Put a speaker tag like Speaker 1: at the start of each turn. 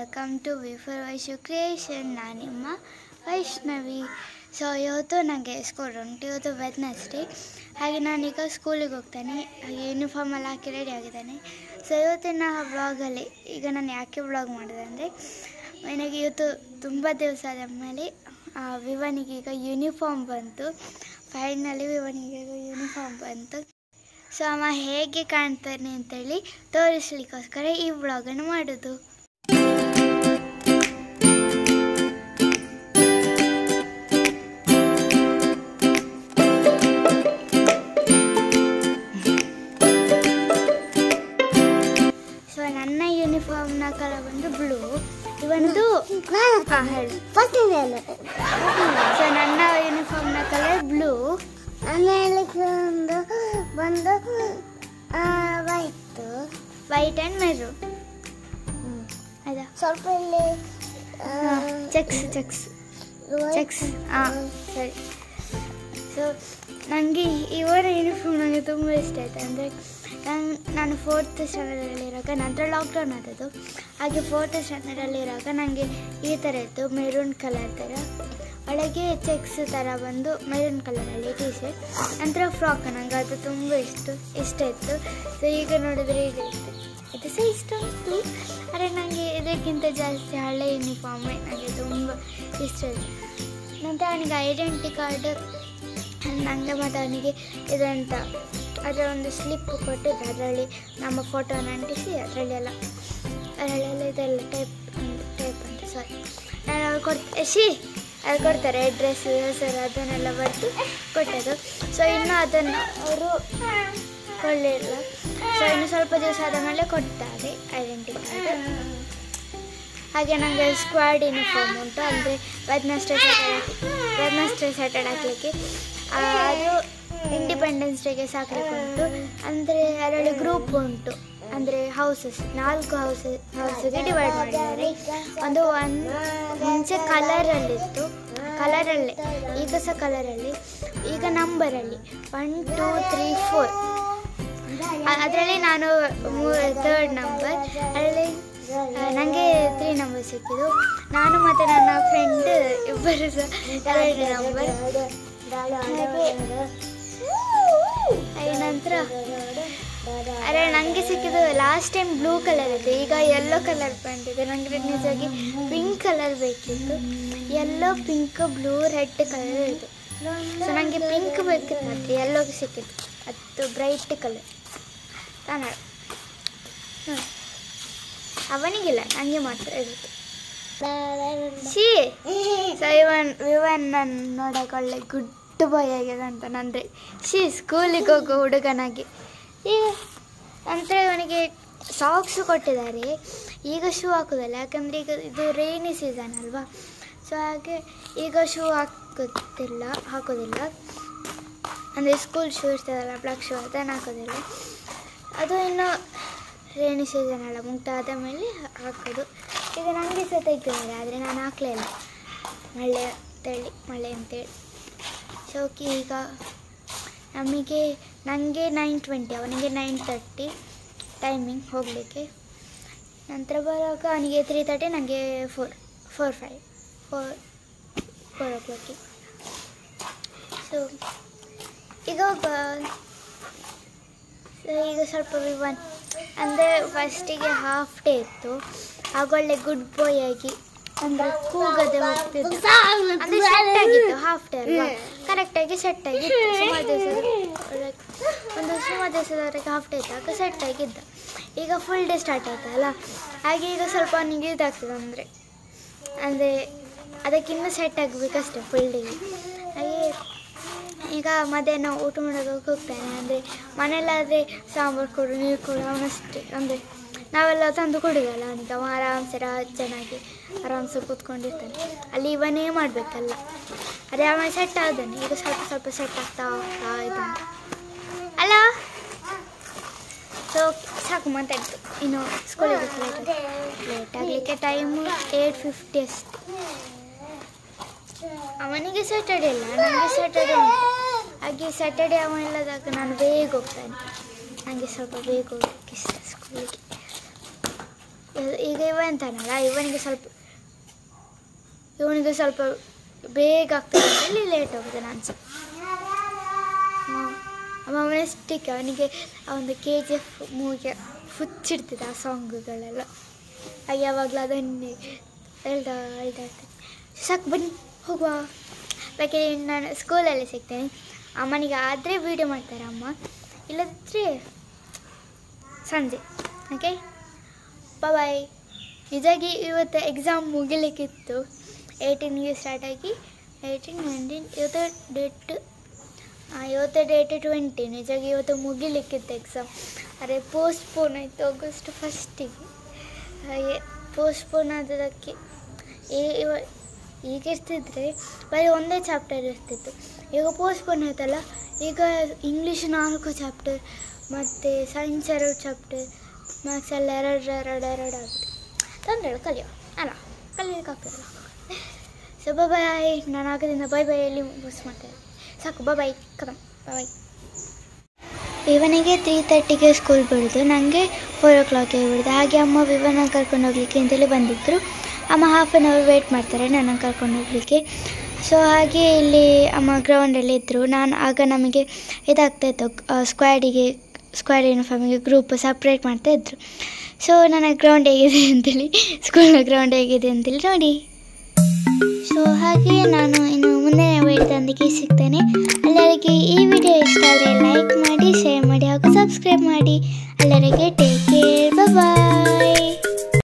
Speaker 1: Welcome to V for Vaishu creation. ನಾನು ನಿಮ್ಮ Vaishnavi. So ಇವತ್ತು ನನಗೆ ಸ್ಕೂಲ್ ಉಂಟು. ಇವತ್ತು ವೆಡ್ನೆಸ್ಡೇ, ಹಾಗೆ ನಾನೀಗ ಸ್ಕೂಲಿಗೆ ಹೋಗ್ತಾನೆ. ಹಾಗೆ ಯೂನಿಫಾರ್ಮೆಲ್ಲ ಹಾಕಿ ರೆಡಿ ಆಗಿದ್ದಾನೆ. ಸೊ ಇವತ್ತಿನ ವ್ಲಾಗಲ್ಲಿ ಈಗ ನಾನು ಯಾಕೆ ವ್ಲಾಗ್ ಮಾಡಿದೆ ಅಂದರೆ, ನನಗೆ ಇವತ್ತು ತುಂಬ ದಿವಸ ಆದ ಮೇಲೆ ವಿವನಿಗೆ ಈಗ ಯೂನಿಫಾರ್ಮ್ ಬಂತು. ಫೈನಲಿ ವಿವನಿಗೆ ಈಗ ಯೂನಿಫಾರ್ಮ್ ಬಂತು. ಸೊ ಅಮ್ಮ ಹೇಗೆ ಕಾಣ್ತಾನೆ ಅಂತೇಳಿ ತೋರಿಸ್ಲಿಕ್ಕೋಸ್ಕರ ಈ ವ್ಲಾಗನ್ನು ಮಾಡೋದು. ಸೊ ನನ್ನ ಯೂನಿಫಾರ್ಮ್ನ ಕಲರ್ ಬಂದು ಬ್ಲೂ, ಇವನದು ಹೇಳಿ. ಸೊ ನನ್ನ ಯೂನಿಫಾರ್ಮ್ನ ಕಲರ್ ಬ್ಲೂ, ಬಂದು ವೈಟ್ ಆ್ಯಂಡ್ ಮೆರೂನ್. ಆಯ್ತಾ? ಸ್ವಲ್ಪ ಇಲ್ಲಿ ಚೆಕ್ಸ್ ಹಾಂ ಸರಿ. ಸೊ ನನಗೆ ಇವರ ಯೂನಿಫಾರ್ಮ್ ನನಗೆ ತುಂಬ ಇಷ್ಟ ಆಯಿತು. ಅಂದರೆ ನಾನು 4th ಸ್ಟ್ಯಾಂಡರ್ಡಲ್ಲಿರುವಾಗ, ನಂತರ ಲಾಕ್ಡೌನ್ ಆದದ್ದು, ಹಾಗೆ 4th ಸ್ಟ್ಯಾಂಡರ್ಡಲ್ಲಿರುವಾಗ ನನಗೆ ಈ ಥರ ಇತ್ತು, ಮೆರೂನ್ ಕಲರ್ ಥರ, ಒಳಗೆ ಚೆಕ್ಸ್ ಥರ ಬಂದು ಮೆರೂನ್ ಕಲರಲ್ಲಿ ಟೀ ಶರ್ಟ್, ನಂತರ ಫ್ರಾಕ್. ನನಗೆ ಅದು ತುಂಬ ಇಷ್ಟ ಇತ್ತು. ಸೊ ಈಗ ನೋಡಿದರೆ ಇದು ಸಹ ಇಷ್ಟ ಉಂಟು, ಆದರೆ ನನಗೆ ಇದಕ್ಕಿಂತ ಜಾಸ್ತಿ ಹಳೆ ಯೂನಿಫಾರ್ಮೇ ನನಗೆ ತುಂಬ ಇಷ್ಟ ಇತ್ತು. ನಂತರ ಅವನಿಗೆ ಐಡೆಂಟಿ ಕಾರ್ಡ್ ನನಗೆ ಮತ್ತು ಅವನಿಗೆ ಇದಂತ ಅದರ ಒಂದು ಸ್ಲಿಪ್ ಕೊಟ್ಟಿದ್ದು, ಅದರಲ್ಲಿ ನಮ್ಮ ಫೋಟೋನ ಅಂಟಿಸಿ ಅದರಲ್ಲೆಲ್ಲ ಇದೆಲ್ಲ ಟೈಪ್ ಅಂತ ಸಾರಿ ನಾನು ಅವ್ರು ಅದು ಕೊಡ್ತಾರೆ, ಅಡ್ರೆಸ್ ಹೆಸರು ಅದನ್ನೆಲ್ಲ ಬರೆದು ಕೊಟ್ಟದ್ದು. ಸೊ ಇನ್ನೂ ಅದನ್ನು ಅವರು ಕೊಳ್ಳಿಲ್ಲ. ಸೊ ಇನ್ನು ಸ್ವಲ್ಪ ದಿವಸ ಆದ ಮೇಲೆ ಕೊಡ್ತಾರೆ ಐಡೆಂಟಿ ಕಾರ್ಡ್. ಹಾಗೆ ನನಗೆ ಸ್ಕ್ವಾಡ್ ಯೂನಿಫಾರ್ಮ್ ಉಂಟು, ಅಂದರೆ ವೆಡ್ನೆಸ್ಡೇ ಸ್ಯಾಟರ್ಡೆ ಹಾಕಲಿಕ್ಕೆ. ಅದು ಇಂಡಿಪೆಂಡೆನ್ಸ್ ಡೇಗೆ ಸಾಕಲಿಕ್ಕೆ ಉಂಟು. ಅಂದರೆ ಅದರಲ್ಲಿ ಗ್ರೂಪ್ ಉಂಟು, ಅಂದರೆ ಹೌಸಸ್ 4 ಹೌಸಿಗೆ ಡಿವೈಡ್ ಮಾಡಿದ್ದಾರೆ. ಒಂದು ಮುಂಚೆ ಕಲರಲ್ಲಿತ್ತು, ಕಲರಲ್ಲೇ ಈಗ ಸಹ ಕಲರಲ್ಲಿ, ಈಗ ನಂಬರಲ್ಲಿ 1 2 3 4. ಅದರಲ್ಲಿ ನಾನು 3rd ನಂಬರ್. ಅದರಲ್ಲಿ ನನಗೆ 3 ನಂಬರ್ ಸಿಕ್ಕಿದ್ದು. ನಾನು ಮತ್ತು ನನ್ನ ಫ್ರೆಂಡ್ ಇಬ್ಬರು ಸಹ 2 ನಂಬರ್. ಹಾಗೆ ನಂತರ ಅರೆ ನನಗೆ ಸಿಕ್ಕಿದ್ದು ಲಾಸ್ಟ್ ಟೈಮ್ ಬ್ಲೂ ಕಲರ್ ಇತ್ತು, ಈಗ ಯೆಲ್ಲೋ ಕಲರ್ ಬಂದಿದೆ. ನನಗೆ ನಿಜವಾಗಿ ಪಿಂಕ್ ಕಲರ್ ಬೇಕಿತ್ತು. Yellow, pink, blue, red colour ಇತ್ತು. ಸೊ ನನಗೆ ಪಿಂಕ್ ಬೇಕಿತ್ತು, ಮತ್ತು ಯೆಲ್ಲೋ ಸಿಕ್ಕಿತ್ತು, ಅದು ಬ್ರೈಟ್ ಕಲರ್ ಕನ್ನಡ. ಅವನಿಗಿಲ್ಲ, ನನಗೆ ಮಾತ್ರ ಇರುತ್ತೆ. ಸೊ ಇವನ್ ನನ್ನ ನೋಡೋಕೆ ಒಳ್ಳೆ ಗುಡ್ ಬಾಯ್ ಆಗಿದೆ ಅಂತ ನಂದರೆ ಸ್ಕೂಲಿಗೆ ಹೋಗೋ ಹುಡುಗನಾಗಿ. ಈಗ ನಂತರ ಇವನಿಗೆ ಸಾಕ್ಸು ಕೊಟ್ಟಿದ್ದಾರೆ. ಈಗ ಶೂ ಹಾಕೋದಿಲ್ಲ, ಯಾಕಂದರೆ ಈಗ ಇದು ರೈನಿ ಸೀಸನ್ ಅಲ್ವಾ. ಸೊ ಹಾಗೆ ಈಗ ಶೂ ಹಾಕೋದಿಲ್ಲ. ಅಂದರೆ ಸ್ಕೂಲ್ ಶೂ ಇರ್ತದಲ್ಲ, ಬ್ಲ್ಯಾಕ್ ಶೂ, ಅದನ್ನು ಹಾಕೋದಿಲ್ಲ. ಅದು ಇನ್ನು ರೈನಿ ಸೀಸನ್ ಎಲ್ಲ ಮುಗ್ದಾದ ಮೇಲೆ ಹಾಕೋದು. ಈಗ ನನಗೆ ಸಹ ತೆಗ್ದಿದ್ದಾರೆ, ಆದರೆ ನಾನು ಹಾಕಲೇ ಇಲ್ಲ, ಮಳೆ ಅಂತೇಳಿ. ಸೊ ಈಗ ನನಗೆ 9:20, ಅವನಿಗೆ 9:30 ಟೈಮಿಂಗ್ ಹೋಗಲಿಕ್ಕೆ. ನಂತರ ಬರುವಾಗ ಅವನಿಗೆ 3:30, ನನಗೆ 4 o'clock. ಸೊ ಈಗ ಸ್ವಲ್ಪ ವಿವನ್ ಅಂದರೆ ಫಸ್ಟಿಗೆ ಹಾಫ್ ಡೇ ಇತ್ತು, ಆಗೊಳ್ಳೆ ಗುಡ್ ಬಾಯ್ ಆಗಿ ಅಂದರೆ ಕೂಗದೆ ಹೋಗ್ತಿದ್ದು. ಅಂದರೆ ಸೆಟ್ ಆಗಿತ್ತು, ಹಾಫ್ ಡೇ ಅಲ್ವಾ, ಕರೆಕ್ಟಾಗಿ ಸೆಟ್ ಆಗಿತ್ತು. ಸುಮಾರು ದಿವಸದವರೆಗೆ ಹಾಫ್ ಡೇ ಇದ್ದಾಗ ಸೆಟ್ ಆಗಿದ್ದ. ಈಗ ಫುಲ್ ಡೇ ಸ್ಟಾರ್ಟ್ ಆಯ್ತಲ್ಲ, ಹಾಗೆ ಈಗ ಸ್ವಲ್ಪ ಅವನಿಗೆ ಇದಾಗ್ತದೆ, ಅಂದರೆ ಅದಕ್ಕಿನ್ನೂ ಸೆಟ್ ಆಗಬೇಕಷ್ಟೆ ಫುಲ್ ಡೇಗೆ. ಹಾಗೆ ಈಗ ಮಧ್ಯಾಹ್ನ ಊಟ ಮಾಡೋದಕ್ಕೆ ಹೋಗ್ತಾನೆ. ಅಂದರೆ ಮನೆಯಲ್ಲಾದರೆ ಸಾಂಬಾರು ಕೊಡು, ನೀರು ಕೊಡು, ಅವನಷ್ಟೇ. ಅಂದರೆ ನಾವೆಲ್ಲ ತಂದು ಕೊಡೋದಲ್ಲ ಅವನಿಗೆ, ಅವ ಆರಾಮ್ಸೆ ಚೆನ್ನಾಗಿ ಆರಾಮ್ಸೆ ಕೂತ್ಕೊಂಡಿರ್ತಾನೆ. ಅಲ್ಲಿ ಇವನೇ ಮಾಡಬೇಕಲ್ಲ, ಅದೇ ಅವನ ಸೆಟ್ ಆದಾನೆ. ಈಗ ಸ್ವಲ್ಪ ಸೆಟ್ ಆಗ್ತಾ ಇದ್ದಾನೆ ಅಲ್ಲ. ಸೊ ಸಾಕು ಮಾತಾಡ್ತು. ಇನ್ನು ಸ್ಕೂಲಿಗೆ ಲೇಟ್ ಆಗಲಿಕ್ಕೆ ಟೈಮು 8:50 ಅಷ್ಟು. ಅವನಿಗೆ ಸ್ಯಾಟರ್ಡೇ ಇಲ್ಲ, ನನಗೆ ಸ್ಯಾಟರ್ಡೇ ಉಂಟು. ಹಾಗೆ ಸ್ಯಾಟರ್ಡೇ ಅವ ಇಲ್ಲದಾಗ ನಾನು ಬೇಗ ಹೋಗ್ತಾನೆ. ನನಗೆ ಸ್ವಲ್ಪ ಬೇಗ ಹೋಗ್ಲಿಕ್ಕೆ ಇಷ್ಟ ಸ್ಕೂಲಿಗೆ. ಈಗ ಇವ ಅಂತಾನಲ್ಲ ಇವನಿಗೆ ಸ್ವಲ್ಪ ಬೇಗ ಆಗ್ತದೆ ಅಂತೇಳಿ ಲೇಟ್ ಹೋಗುತ್ತೆ ನಾನು ಸಹ. ಅವನಿಗೆ ಅವನಿಗೆ KGF ಮೂವಿಗೆ ಹುಚ್ಚಿಡ್ತಿದ್ದ ಆ ಸಾಂಗುಗಳೆಲ್ಲ. ಯಾವಾಗಲೂ ಅದನ್ನೇ ಹೇಳ್ತಾ ಇರ್ತೀನಿ. ಸಾಕು ಬನ್ನಿ ಹೋಗುವ. ಯಾಕೆ ನಾನು ಸ್ಕೂಲಲ್ಲಿ ಸಿಗ್ತೇನೆ. ಅಮ್ಮನಿಗೆ ಆದರೆ ವೀಡಿಯೋ ಮಾಡ್ತಾರೆ ಅಮ್ಮ, ಇಲ್ಲದ್ರೆ ಸಂಜೆ. Okay bye. ನಿಜಾಗಿ ಇವತ್ತು ಎಕ್ಸಾಮ್ ಮುಗಿಲಿಕ್ಕಿತ್ತು. 18ಗೆ ಸ್ಟಾರ್ಟ್ ಆಗಿ 18, 19 ಇವತ್ತು ಡೇಟ್ 20. ನಿಜಾಗಿ ಇವತ್ತು ಮುಗಿಲಿಕ್ಕಿತ್ತು ಎಕ್ಸಾಮ್. ಆದರೆ ಪೋಸ್ಟ್ಪೋನ್ ಆಯಿತು August 1ಗೆ. ಹಾಗೆ ಪೋಸ್ಟ್ಪೋನ್ ಆದದಕ್ಕೆ ಈಗ ಇರ್ತಿದ್ರೆ ಬರೀ ಒಂದೇ ಚಾಪ್ಟರ್ ಇರ್ತಿತ್ತು. ಈಗ ಪೋಸ್ಟ್ಪೋನ್ ಆಯ್ತಲ್ಲ, ಈಗ ಇಂಗ್ಲೀಷ್ 4 ಚಾಪ್ಟರ್ ಮತ್ತು ಸೈನ್ಸ್ 2 ಚಾಪ್ಟರ್, ಮ್ಯಾಥ್ಸ್ ಎಲ್ಲ ಎರಡು ಆಗುತ್ತೆ. ತೊಂದರೆ ಕಲಿಯೋ ಅಲ್ಲ, ಕಲಿಯೋಕ್ಕಾಗ್ತದಲ್ಲ. So bye. ನಾನು ಆಗದಿಂದ ಬಾಯಲ್ಲಿ ಮಿಸ್ ಮಾಡ್ತಾಯಿದ್ದೆ. ಸಾಕು ಬಾಯ್. ಕಮ್ ಬಾಯ್. ವಿವನಿಗೆ 3:30ಗೆ ಸ್ಕೂಲ್ ಬಿಡೋದು, ನನಗೆ 4 o'clockಗೆ ಬಿಡೋದು. ಹಾಗೆ ಅಮ್ಮ ವಿವನ ಕರ್ಕೊಂಡು ಹೋಗ್ಲಿಕ್ಕೆ ಅಂತೇಳಿ ಬಂದಿದ್ದರು. ಅಮ್ಮ 1/2 hour ವೇಟ್ ಮಾಡ್ತಾರೆ ನನ್ನನ್ನು ಕರ್ಕೊಂಡು ಹೋಗಲಿಕ್ಕೆ. ಸೊ ಹಾಗೆ ಇಲ್ಲಿ ಅಮ್ಮ ಗ್ರೌಂಡಲ್ಲಿ ಇದ್ದರು. ಆಗ ನಮಗೆ ಇದಾಗ್ತಾಯಿತ್ತು, ಸ್ಕ್ವಾಡ್ ಯೂನಿಫಾರ್ಮಿಗೆ ಗ್ರೂಪ್ ಸಪ್ರೇಟ್ ಮಾಡ್ತಾಯಿದ್ರು. ಸೊ ನನ್ನ ಗ್ರೌಂಡ್ ಹೇಗಿದೆ ಅಂತೇಳಿ, ಸ್ಕೂಲ್ನ ಗ್ರೌಂಡ್ ಹೇಗಿದೆ ಅಂತೇಳಿ ನೋಡಿ. ಸೊ ಹಾಗೆ ನಾನು ಇನ್ನು ಮುಂದಿನ ವಿಡಿಯೋದೊಂದಿಗೆ ಸಿಗ್ತೇನೆ. ಎಲ್ಲರಿಗೆ ಈ ವಿಡಿಯೋ ಇಷ್ಟ ಆದರೆ ಲೈಕ್ ಮಾಡಿ, ಶೇರ್ ಮಾಡಿ ಹಾಗೂ ಸಬ್ಸ್ಕ್ರೈಬ್ ಮಾಡಿ. ಎಲ್ಲರಿಗೆ ಟೇಕ್ ಕೇರ್, ಬಾಯ್.